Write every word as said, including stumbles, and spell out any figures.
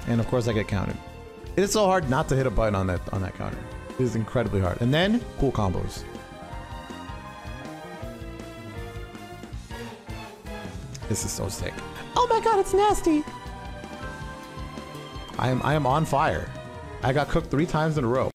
And of course I get counted. It is so hard not to hit a button on that on that counter. It is incredibly hard. And then cool combos. This is so sick. Oh my god, it's nasty. I am I am on fire. I got cooked three times in a row.